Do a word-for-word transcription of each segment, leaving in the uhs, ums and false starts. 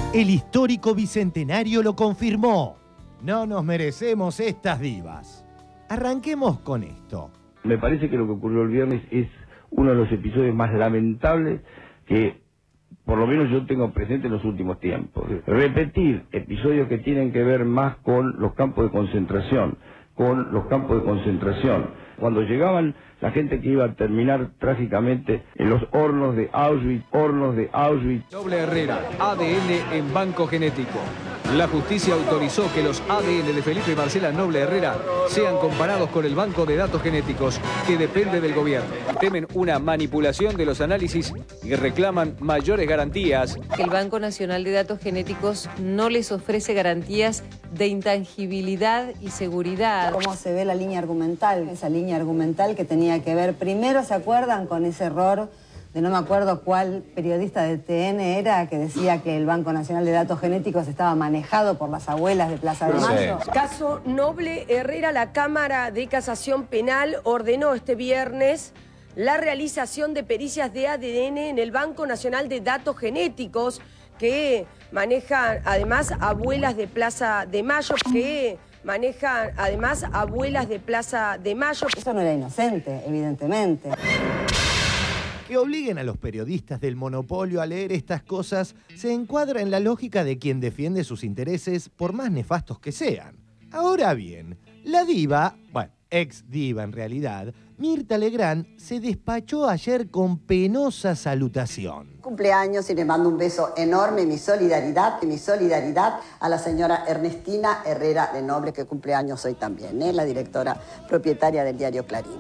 El histórico bicentenario lo confirmó. No nos merecemos estas divas. Arranquemos con esto. Me parece que lo que ocurrió el viernes es uno de los episodios más lamentables que por lo menos yo tengo presente en los últimos tiempos. Repetir episodios que tienen que ver más con los campos de concentración, con los campos de concentración. Cuando llegaban la gente que iba a terminar trágicamente en los hornos de Auschwitz, hornos de Auschwitz. Noble Herrera, A D N en banco genético. La justicia autorizó que los A D N de Felipe y Marcela Noble Herrera sean comparados con el banco de datos genéticos que depende del gobierno. Temen una manipulación de los análisis y reclaman mayores garantías. El Banco Nacional de Datos Genéticos no les ofrece garantías de intangibilidad y seguridad. ¿Cómo se ve la línea argumental? Esa línea argumental que tenía que ver, primero, ¿se acuerdan con ese error de no me acuerdo cuál periodista de T N era, que decía que el Banco Nacional de Datos Genéticos estaba manejado por las abuelas de Plaza de Mayo? Caso Noble Herrera, la Cámara de Casación Penal ordenó este viernes la realización de pericias de A D N en el Banco Nacional de Datos Genéticos, que manejan además abuelas de Plaza de Mayo, que manejan además abuelas de Plaza de Mayo. Eso no era inocente, evidentemente. Que obliguen a los periodistas del monopolio a leer estas cosas se encuadra en la lógica de quien defiende sus intereses por más nefastos que sean. Ahora bien, la diva, bueno, ex diva en realidad, Mirta Legrand, se despachó ayer con penosa salutación. Cumpleaños y le mando un beso enorme, mi solidaridad, y mi solidaridad a la señora Ernestina Herrera de Noble, que cumpleaños hoy también, ¿eh? La directora propietaria del diario Clarín.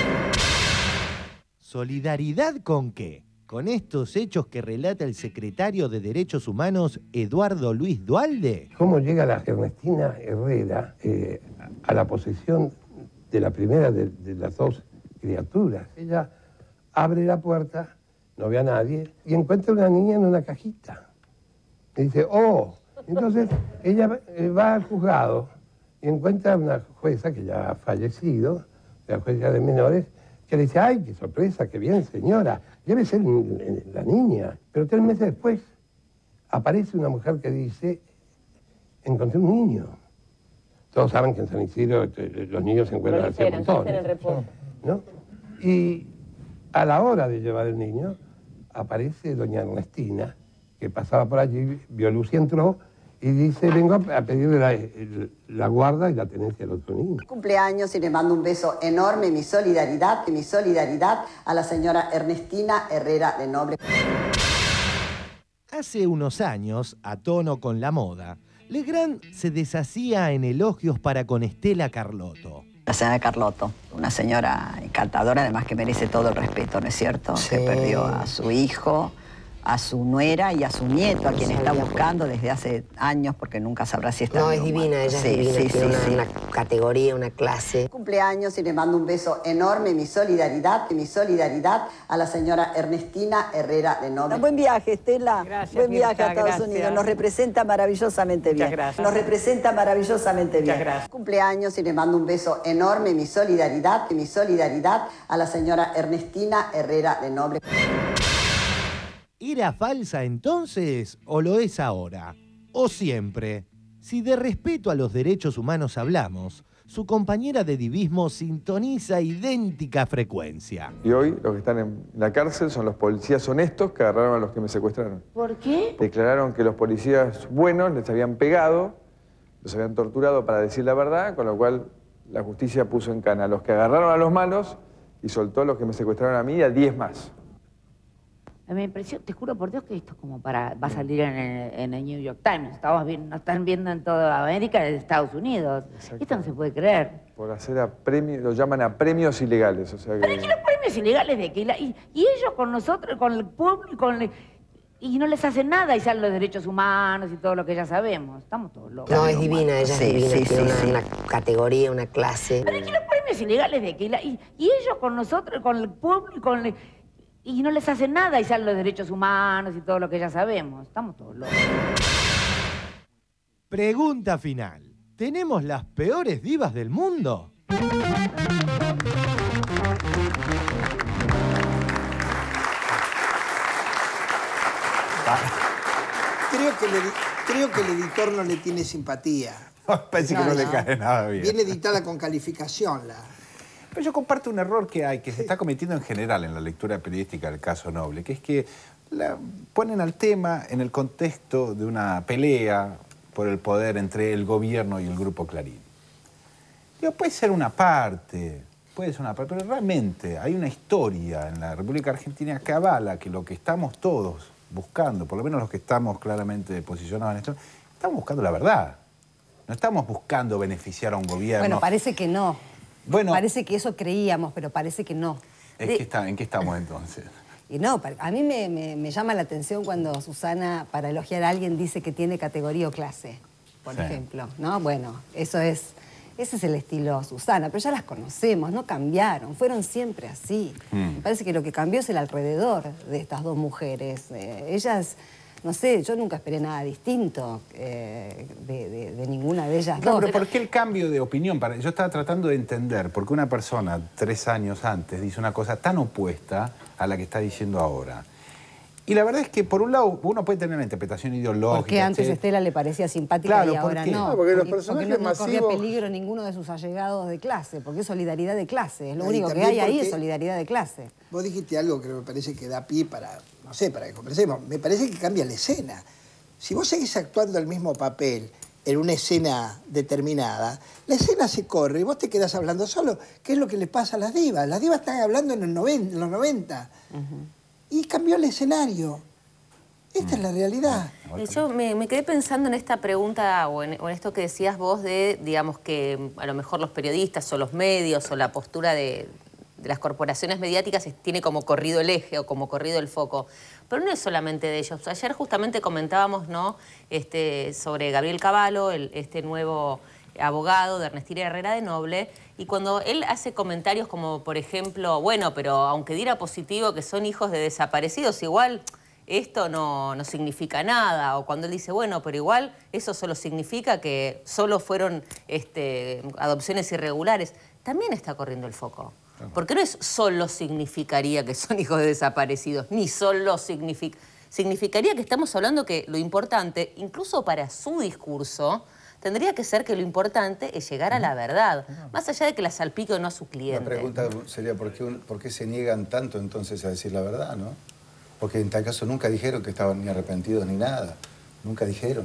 ¿Solidaridad con qué? ¿Con estos hechos que relata el secretario de Derechos Humanos, Eduardo Luis Duhalde? ¿Cómo llega la Ernestina Herrera eh, a la posesión de la primera de, de las dos criaturas? Ella abre la puerta, no ve a nadie, y encuentra una niña en una cajita. Y dice, oh, entonces ella va al juzgado y encuentra una jueza que ya ha fallecido, la jueza de menores, que le dice, ay, qué sorpresa, qué bien, señora, debe ser la niña. Pero tres meses después aparece una mujer que dice, encontré un niño. Todos saben que en San Isidro los niños se encuentran hacia montones, ¿no? Y a la hora de llevar el niño, aparece doña Ernestina, que pasaba por allí, vio luz y entró, y dice, vengo a pedirle la, la guarda y la tenencia del otro niño. Cumpleaños y le mando un beso enorme, mi solidaridad, y mi solidaridad a la señora Ernestina Herrera de Noble. Hace unos años, a tono con la moda, Legrand se deshacía en elogios para con Estela Carlotto. La señora Carlotto, una señora encantadora, además que merece todo el respeto, ¿no es cierto? Sí. Que perdió a su hijo, a su nuera y a su nieto, a quien está buscando desde hace años, porque nunca sabrá si está No, es divina, ella sí, es divina, sí, tiene sí, una, sí. una categoría, una clase. Cumpleaños y le mando un beso enorme, mi solidaridad, y mi solidaridad a la señora Ernestina Herrera de Noble. Buen viaje, Estela. Gracias, Buen viaje Mirta, a Estados gracias. Unidos. Nos representa maravillosamente bien. Muchas gracias. Nos representa maravillosamente bien. Muchas gracias. Cumpleaños y le mando un beso enorme, mi solidaridad, y mi solidaridad a la señora Ernestina Herrera de Noble. ¿Era falsa entonces o lo es ahora? ¿O siempre? Si de respeto a los derechos humanos hablamos, su compañera de divismo sintoniza idéntica frecuencia. Y hoy los que están en la cárcel son los policías honestos que agarraron a los que me secuestraron. ¿Por qué? Declararon que los policías buenos les habían pegado, los habían torturado para decir la verdad, con lo cual la justicia puso en cana a los que agarraron a los malos y soltó a los que me secuestraron a mí y a diez más. Me impresiona, te juro por Dios que esto es como para, va a salir en el, en el New York Times. Estamos viendo, nos están viendo en toda América, en Estados Unidos. Esto no se puede creer. Por hacer a premios, lo llaman a premios ilegales, o sea que... Pero es que los premios ilegales de que... La, y, y ellos con nosotros, con el público, con el, y no les hacen nada y salen los derechos humanos y todo lo que ya sabemos. Estamos todos locos. No, es divina, ella Sí, es divina, sí, tiene sí, una, sí. una categoría, una clase. Pero es que los premios ilegales de que... La, y, y ellos con nosotros, con el público, con el, y no les hacen nada y salen los derechos humanos y todo lo que ya sabemos. Estamos todos locos. Pregunta final. ¿Tenemos las peores divas del mundo? creo, que el, creo que el editor no le tiene simpatía. Parece no, que no, no le cae nada bien. Viene editada con calificación la... Pero yo comparto un error que hay, que se está cometiendo en general en la lectura periodística del caso Noble, que es que la, ponen al tema en el contexto de una pelea por el poder entre el gobierno y el Grupo Clarín. Digo, puede ser una parte, puede ser una parte, pero realmente hay una historia en la República Argentina que avala que lo que estamos todos buscando, por lo menos los que estamos claramente posicionados en esto, estamos buscando la verdad. No estamos buscando beneficiar a un gobierno. Bueno, parece que no. Bueno, parece que eso creíamos, pero parece que no. Es De... que está, ¿en qué estamos entonces? Y no, a mí me, me, me llama la atención cuando Susana, para elogiar a alguien, dice que tiene categoría o clase, por sí. ejemplo, ¿no? Bueno, eso es, ese es el estilo Susana, pero ya las conocemos, no cambiaron, fueron siempre así. Mm. Me parece que lo que cambió es el alrededor de estas dos mujeres. Eh, ellas... No sé, yo nunca esperé nada distinto eh, de, de, de ninguna de ellas no, dos. Pero ¿por qué el cambio de opinión? Para... Yo estaba tratando de entender por qué una persona tres años antes dice una cosa tan opuesta a la que está diciendo ahora. Y la verdad es que, por un lado, uno puede tener una interpretación ideológica. Porque antes che... Estela le parecía simpática claro, y ahora ¿por no. no. Porque, los porque, personajes porque no, no corría masivos... peligro ninguno de sus allegados de clase, porque es solidaridad de clase. Es lo único que hay ahí es solidaridad de clase. Vos dijiste algo que me parece que da pie para, no sé, para que conversemos. Me parece que cambia la escena. Si vos seguís actuando el mismo papel en una escena determinada, la escena se corre y vos te quedás hablando solo. ¿Qué es lo que le pasa a las divas? Las divas están hablando en, el noventa, en los noventa. Uh-huh. Y cambió el escenario. Esta uh-huh. es la realidad. Yo me, me quedé pensando en esta pregunta o en, o en esto que decías vos de, digamos, que a lo mejor los periodistas o los medios o la postura de... de las corporaciones mediáticas tiene como corrido el eje o como corrido el foco. Pero no es solamente de ellos. Ayer justamente comentábamos, ¿no?, este, sobre Gabriel Cavallo, el, este nuevo abogado de Ernestina Herrera de Noble, y cuando él hace comentarios como, por ejemplo, bueno, pero aunque diera positivo que son hijos de desaparecidos, igual esto no, no significa nada. O cuando él dice, bueno, pero igual eso solo significa que solo fueron este, adopciones irregulares. También está corriendo el foco. Porque no es solo significaría que son hijos de desaparecidos, ni solo significa... Significaría que estamos hablando que lo importante, incluso para su discurso, tendría que ser que lo importante es llegar a la verdad, más allá de que la salpique o no a su cliente. La pregunta sería, ¿por qué, ¿por qué se niegan tanto entonces a decir la verdad, no? Porque en tal caso nunca dijeron que estaban ni arrepentidos ni nada, nunca dijeron.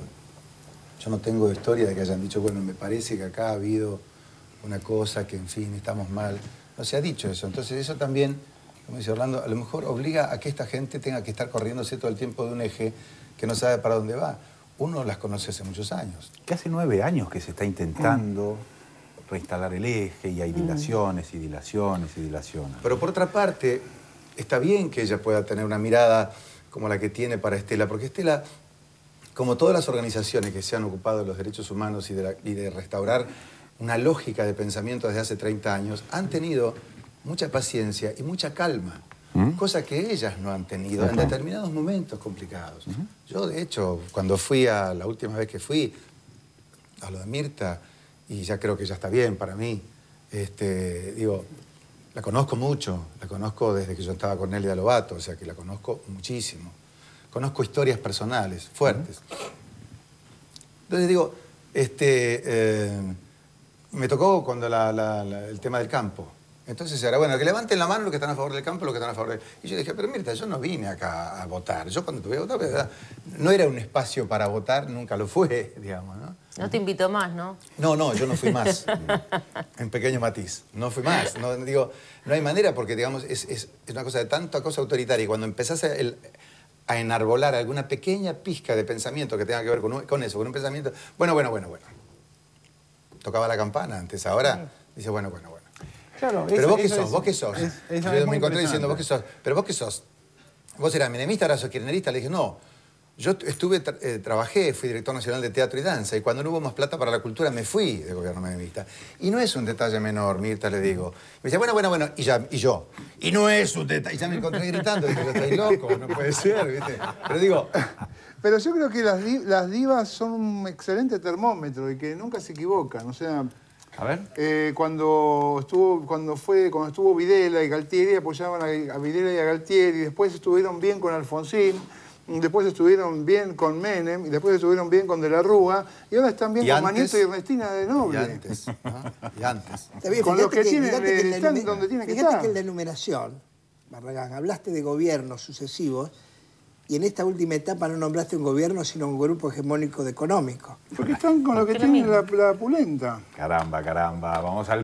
Yo no tengo historia de que hayan dicho, bueno, me parece que acá ha habido una cosa que, en fin, estamos mal. No se ha dicho eso. Entonces eso también, como dice Orlando, a lo mejor obliga a que esta gente tenga que estar corriéndose todo el tiempo de un eje que no sabe para dónde va. Uno las conoce hace muchos años. Que hace nueve años que se está intentando mm. reinstalar el eje y hay dilaciones y dilaciones y dilaciones. Pero por otra parte, está bien que ella pueda tener una mirada como la que tiene para Estela, porque Estela, como todas las organizaciones que se han ocupado de los derechos humanos y de, la, y de restaurar una lógica de pensamiento desde hace treinta años, han tenido mucha paciencia y mucha calma, ¿Mm? cosa que ellas no han tenido uh-huh. en determinados momentos complicados. Uh-huh. Yo, de hecho, cuando fui a, la última vez que fui, a lo de Mirta, y ya creo que ya está bien para mí, este, digo, la conozco mucho, la conozco desde que yo estaba con Nelia Lobato, o sea que la conozco muchísimo. Conozco historias personales, fuertes. Uh-huh. Entonces digo, este... Eh, me tocó cuando la, la, la, el tema del campo. Entonces era, bueno, que levanten la mano los que están a favor del campo, los que están a favor del... Y yo dije, pero Mirta, yo no vine acá a votar. Yo cuando tuve a votar, ¿verdad? No era un espacio para votar, nunca lo fue, digamos, ¿no? No te invitó más, ¿no? No, no, yo no fui más. En pequeño matiz. No fui más. No, digo, no hay manera porque, digamos, es, es, es una cosa de tanta cosa autoritaria. Y cuando empezás a, el, a enarbolar alguna pequeña pizca de pensamiento que tenga que ver con, con eso, con un pensamiento... Bueno, bueno, bueno, bueno. Tocaba la campana antes, ahora sí. dice, bueno, bueno, bueno. Claro, pero eso, vos qué eso sos, es, vos qué sos. Es, es, yo es me encontré diciendo, vos qué sos. Pero vos qué sos. Vos eras menemista, ahora sos kirchnerista. Le dije, no. Yo estuve, tra eh, trabajé, fui director nacional de teatro y danza, y cuando no hubo más plata para la cultura me fui del gobierno menemista. Y no es un detalle menor, Mirta, le digo. Me dice, bueno, bueno, bueno, y, ya, y yo. Y no es un detalle. Y ya me encontré gritando, dije, yo estoy loco, no puede ser, ¿viste? Pero digo... Pero yo creo que las, di las divas son un excelente termómetro y que nunca se equivocan, o sea... A ver. Eh, cuando estuvo cuando fue cuando estuvo Videla y Galtieri apoyaban a, a Videla y a Galtieri, después estuvieron bien con Alfonsín, después estuvieron bien con Menem, y después estuvieron bien con De la Rúa, y ahora están bien ¿Y con antes? Manieto y Ernestina de Noble. Y antes, ¿no? Y antes. Está bien, Con los fíjate que tienen, fíjate que en la están enume- donde tienen que fíjate estar. que en la enumeración, Barragán, hablaste de gobiernos sucesivos y en esta última etapa no nombraste un gobierno, sino un grupo hegemónico de económico. Porque están con lo que tienen la, la pulenta. Caramba, caramba. Vamos al